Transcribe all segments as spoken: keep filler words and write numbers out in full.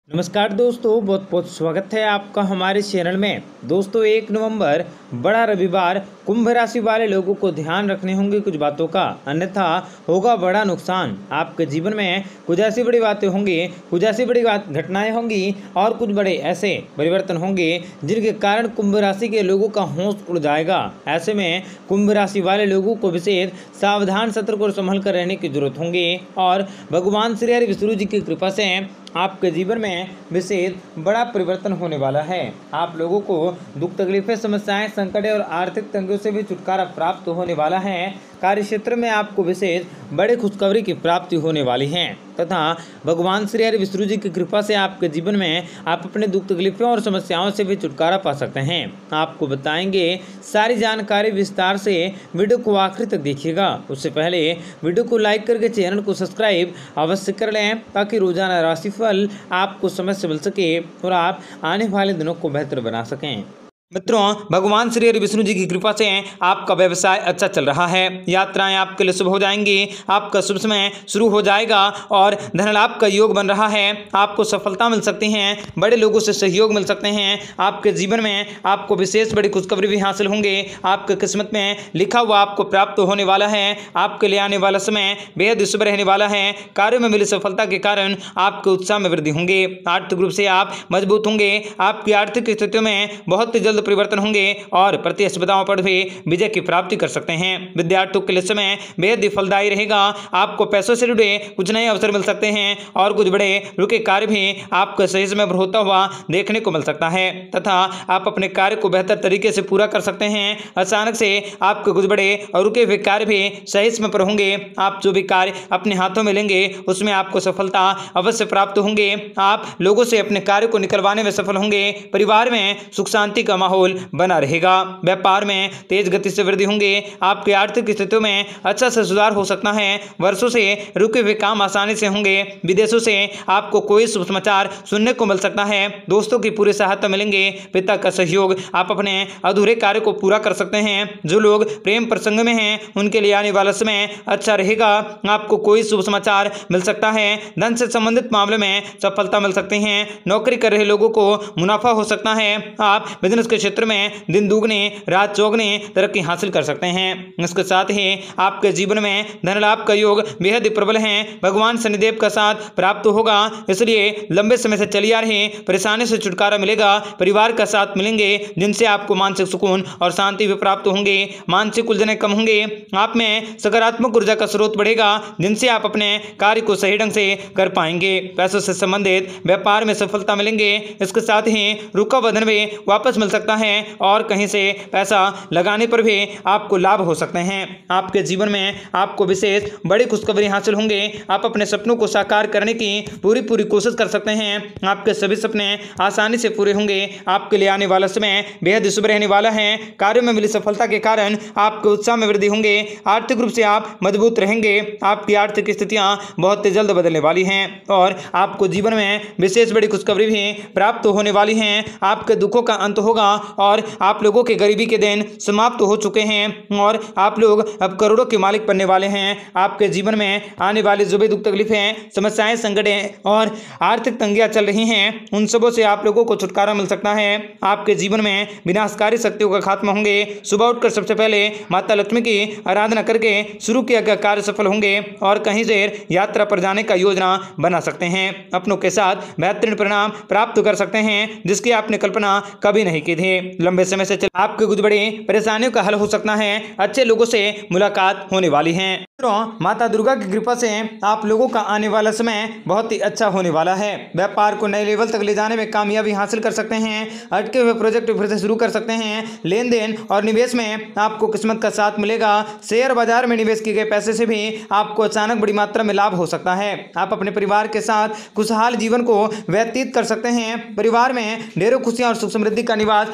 नमस्कार दोस्तों, बहुत बहुत स्वागत है आपका हमारे चैनल में। दोस्तों, एक नवंबर बड़ा रविवार, कुंभ राशि वाले लोगों को ध्यान रखने होंगे कुछ बातों का, अन्यथा होगा बड़ा नुकसान। आपके जीवन में कुछ ऐसी बड़ी बातें होंगी, कुछ ऐसी बड़ी बात घटनाएं होंगी और कुछ बड़े ऐसे परिवर्तन होंगे जिनके कारण कुंभ राशि के लोगों का होश उड़ जाएगा। ऐसे में कुंभ राशि वाले लोगों को विशेष सावधान, सतर्क और संभल कर रहने की जरूरत होगी और भगवान श्री हरि विष्णु जी की कृपा से आपके जीवन में विशेष बड़ा परिवर्तन होने वाला है। आप लोगों को दुख, तकलीफें, समस्याएं, संकट और आर्थिक तंगियों से भी छुटकारा प्राप्त होने वाला है। कार्य क्षेत्र में आपको विशेष बड़े खुशखबरी की प्राप्ति होने वाली है तथा भगवान श्री हरि विष्णु जी की कृपा से आपके जीवन में आप अपने दुख, तकलीफें और समस्याओं से भी छुटकारा पा सकते हैं। आपको बताएंगे सारी जानकारी विस्तार से, वीडियो को आखिर तक देखिएगा। उससे पहले वीडियो को लाइक करके चैनल को सब्सक्राइब अवश्य कर लें ताकि रोजाना राशिफल आपको समय से मिल सके और आप आने वाले दिनों को बेहतर बना सकें। मित्रों, भगवान श्री हरि विष्णु जी की कृपा से आपका व्यवसाय अच्छा चल रहा है। यात्राएं आपके लिए शुभ हो जाएंगी, आपका शुभ समय शुरू हो जाएगा और धन लाभ का योग बन रहा है। आपको सफलता मिल सकती है, बड़े लोगों से सहयोग मिल सकते हैं। आपके जीवन में आपको विशेष बड़ी खुशखबरी भी हासिल होंगे। आपके किस्मत में लिखा हुआ आपको प्राप्त होने वाला है। आपके लिए आने वाला समय बेहद शुभ रहने वाला है। कार्यों में मिली सफलता के कारण आपके उत्साह में वृद्धि होंगे। आर्थिक रूप से आप मजबूत होंगे। आपकी आर्थिक स्थितियों में बहुत ही जल्द परिवर्तन होंगे और प्रतिस्पर्धाओं पर भी विजय की प्राप्ति कर सकते हैं। विद्यार्थियों के लिए समय बेहद ही फलदायी रहेगा। आपको पैसों से जुड़े कुछ नए अवसर मिल सकते हैं और कुछ बड़े रुके कार्य भी आपको सही समय पर होता हुआ देखने को मिल सकता है तथा आप अपने कार्य को बेहतर तरीके से पूरा कर सकते हैं। अचानक से आपके कुछ बड़े और रुके हुए कार्य भी सही समय पर होंगे। आप जो भी कार्य अपने हाथों में लेंगे उसमें आपको सफलता अवश्य प्राप्त होंगे। आप लोगों से अपने कार्य को निकलवाने में सफल होंगे। परिवार में सुख शांति का माहौल बना रहेगा। व्यापार में तेज गति से वृद्धि होंगे। आपकी आर्थिक स्थितियों में अच्छा से सुधार हो सकता है। वर्षों से रुके हुए काम आसानी से होंगे। विदेशों से आपको कोई शुभ समाचार सुनने को मिल सकता है। दोस्तों की पूरी सहायता मिलेंगे। पिता का सहयोग, आप अपने अधूरे कार्य को पूरा कर सकते हैं। जो लोग प्रेम प्रसंग में हैं उनके लिए आने वाला समय अच्छा रहेगा। आपको कोई शुभ समाचार मिल सकता है। धन से संबंधित मामले में सफलता मिल सकती है। नौकरी कर रहे लोगों को मुनाफा हो सकता है। आप बिजनेस के क्षेत्र में दिन दुगने रात चौगने तरक्की हासिल कर सकते हैं। इसके साथ ही आपके जीवन में धन लाभ का योग बेहद ही प्रबल है। भगवान शनिदेव का साथ प्राप्त होगा, इसलिए लंबे समय से चली आ रही परेशानी से छुटकारा मिलेगा। परिवार का साथ मिलेंगे जिनसे आपको मानसिक सुकून और शांति भी प्राप्त होंगे। मानसिक उलझनें कम होंगे। आप में सकारात्मक ऊर्जा का स्रोत बढ़ेगा जिनसे आप अपने कार्य को सही ढंग से कर पाएंगे। पैसों से संबंधित व्यापार में सफलता मिलेंगे। इसके साथ ही रुका हुआ धन भी वापस मिल सकता है और कहीं से पैसा लगाने पर भी आपको लाभ हो सकते हैं। आपके जीवन में आपको विशेष बड़ी खुशखबरी हासिल होंगे। आप अपने सपनों को साकार करने की पूरी पूरी कोशिश कर सकते हैं। आपके सभी सपने आसानी से पूरे होंगे। आपके लिए आने वाला समय बेहद शुभ रहने वाला है। कार्यों में मिली सफलता के कारण आपके उत्साह में वृद्धि होंगे। आर्थिक रूप से आप मजबूत रहेंगे। आपकी आर्थिक स्थितियां बहुत ही जल्द बदलने वाली हैं और आपको जीवन में विशेष बड़ी खुशखबरी भी प्राप्त होने वाली है। आपके दुखों का अंत होगा और आप लोगों के गरीबी के दिन समाप्त हो चुके हैं और आप लोग अब करोड़ों के मालिक बनने वाले हैं। आपके जीवन में आने वाली जो भी दुख, तकलीफें, समस्याएं, संकटें और आर्थिक तंगियां चल रही हैं उन सबों से आप लोगों को छुटकारा मिल सकता है। आपके जीवन में विनाशकारी शक्तियों का खात्मा होंगे। सुबह उठकर सबसे पहले माता लक्ष्मी की आराधना करके शुरू किया गया कार्य सफल होंगे और कहीं देर यात्रा पर जाने का योजना बना सकते हैं। अपनों के साथ बेहतरीन परिणाम प्राप्त कर सकते हैं जिसकी आपने कल्पना कभी नहीं की थी। लंबे समय से चल आपके कुछ बड़ी परेशानियों का हल हो सकता है। अच्छे लोगों से मुलाकात होने वाली है। माता दुर्गा की कृपा से आप लोगों का आने वाला समय बहुत ही अच्छा होने वाला है। व्यापार को नए लेवल तक ले जाने में कामयाबी हासिल कर सकते हैं। अटके हुए प्रोजेक्ट फिर से शुरू कर सकते हैं। लेन देन और निवेश में आपको किस्मत का साथ मिलेगा। शेयर बाजार में निवेश किए गए पैसे से भी आपको अचानक बड़ी मात्रा में लाभ हो सकता है। आप अपने परिवार के साथ खुशहाल जीवन को व्यतीत कर सकते हैं। परिवार में ढेरों खुशियां और सुख समृद्धि का निवास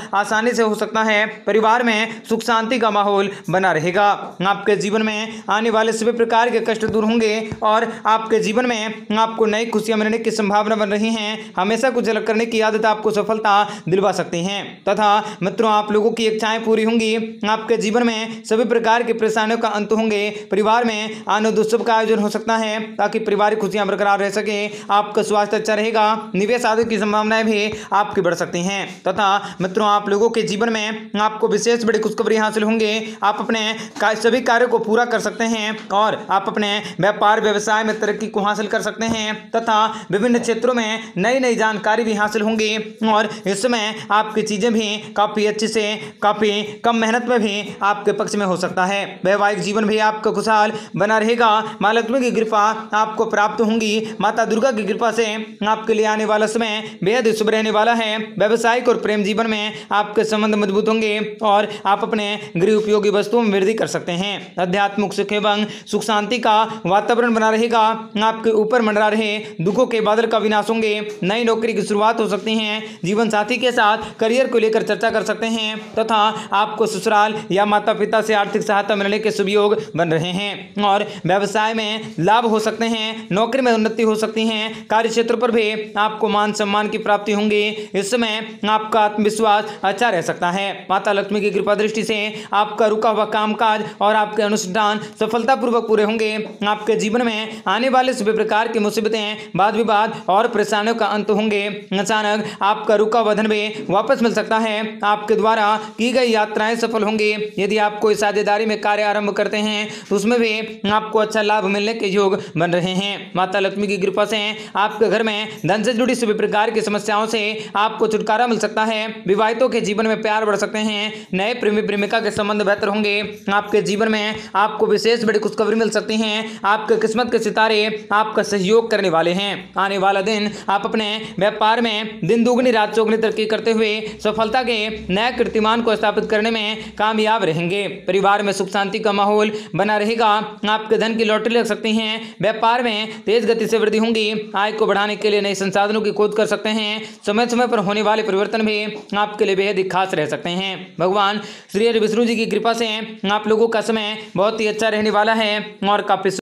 आसानी से हो सकता है। परिवार में सुख शांति का माहौल बना रहेगा। आपके जीवन में आने वाले सभी प्रकार के कष्ट दूर होंगे और आपके जीवन में आपको नई खुशियां मिलने की संभावना बन रही है। हमेशा कुछ अलग करने की आदत आपको सफलता दिलवा सकती है तथा मित्रों आप लोगों की इच्छाएं पूरी होंगी। आपके जीवन में सभी प्रकार की परेशानियों का अंत होंगे। परिवार में आनंद उत्सव का आयोजन हो सकता है ताकि पारिवारिक खुशियां बरकरार रह सके। आपका स्वास्थ्य अच्छा रहेगा। निवेश आदि की संभावनाएं भी आपकी बढ़ सकती हैं तथा मित्रों आप लोगों के जीवन में आपको विशेष बड़ी खुशखबरी हासिल होंगे। आप अपने सभी कार्यों को पूरा कर सकते हैं और आप अपने व्यापार व्यवसाय में तरक्की को हासिल कर सकते हैं तथा विभिन्न क्षेत्रों में नई नई जानकारी भी हासिल होंगी और इस समय आपकी चीजें भी काफी अच्छे से काफी कम मेहनत में भी आपके पक्ष में हो सकता है। वैवाहिक जीवन भी आपका खुशहाल बना रहेगा। मां लक्ष्मी की कृपा आपको प्राप्त होंगी। माता दुर्गा की कृपा से आपके लिए आने वाला समय बेहद शुभ रहने वाला है। व्यवसायिक और प्रेम जीवन में आपके संबंध मजबूत होंगे और आप अपने गृह उपयोगी वस्तुओं में वृद्धि कर सकते हैं। आध्यात्मिक सुख एवं सुख शांति का वातावरण बना रहेगा। आपके ऊपर मंडरा रहे दुखों के बादल का विनाश होंगे। नई नौकरी की शुरुआत हो सकती है। जीवन साथी के साथ करियर को लेकर चर्चा कर सकते हैं तथा आपको ससुराल या माता पिता से आर्थिक सहायता मिलने के शुभ योग बन रहे हैं और व्यवसाय में लाभ हो सकते हैं। नौकरी में उन्नति हो सकती है। कार्य क्षेत्र पर भी आपको मान सम्मान की प्राप्ति होंगी। इस समय आपका आत्मविश्वास अच्छा रह सकता है। माता लक्ष्मी की कृपा दृष्टि से आपका रुका हुआ कामकाज और आपके अनुष्ठान सफलतापूर्वक पूरे होंगे। आपके जीवन में आने वाले सभी प्रकार की मुसीबतें वाद विवाद और परेशानियों का अंत होंगे। अचानक आपका रुका हुआ धन भी वापस मिल सकता है। आपके द्वारा की गई यात्राएं सफल होंगी। यदि आप कोई साझेदारी में कार्य आरंभ करते हैं तो उसमें भी आपको अच्छा लाभ मिलने के योग बन रहे हैं। माता लक्ष्मी की कृपा से आपके घर में धन से जुड़ी सभी प्रकार की समस्याओं से आपको छुटकारा मिल सकता है। विवाहितों के जीवन में प्यार बढ़ सकते हैं। नए प्रेमी प्रेमिका के संबंध बेहतर होंगे। आपके जीवन में आपको विशेष बड़ी खुशखबरी मिल सकती है। आपके किस्मत के सितारे आपका सहयोग करने वाले हैं। आने वाला दिन आप अपने व्यापार में दिन दुगनी रात चौगुनी तरक्की करते हुए सफलता के नए कीर्तिमान को स्थापित करने में कामयाब रहेंगे। परिवार में सुख शांति का माहौल बना रहेगा। आपके धन की लॉटरी लग सकती है। व्यापार में तेज गति से वृद्धि होंगी। आय को बढ़ाने के लिए नए संसाधनों की खोज कर सकते हैं। समय समय पर होने वाले परिवर्तन भी आपके लिए बेहद खास रह सकते हैं। भगवान श्री हरि विष्णु जी की कृपा से आप लोगों का समय बहुत ही अच्छा रहने वाला है और काफी